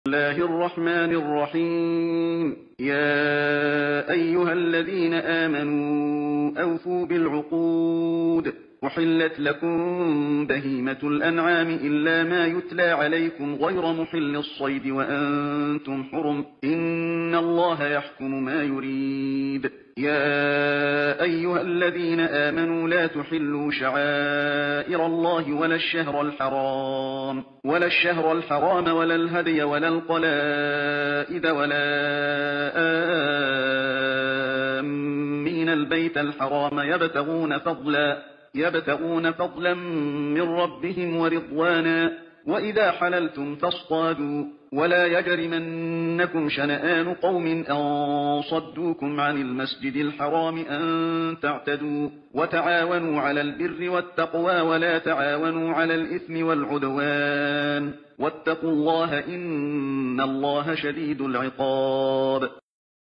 الله الرحمن الرحيم. يا أيها الذين آمنوا أوفوا بالعقود. أحلت لكم بهيمة الأنعام إلا ما يتلى عليكم غير محل الصيد وأنتم حرم. إن الله يحكم ما يريد. يا أيها الذين آمنوا لا تحلوا شعائر الله ولا الشهر الحرام ولا الهدي ولا القلائد ولا آمين البيت الحرام يبتغون فضلا من ربهم ورضوانا. وإذا حللتم فاصطادوا ولا يجرمنكم شنآن قوم أن صدوكم عن المسجد الحرام أن تعتدوا. وتعاونوا على البر والتقوى ولا تعاونوا على الإثم والعدوان. واتقوا الله إن الله شديد العقاب.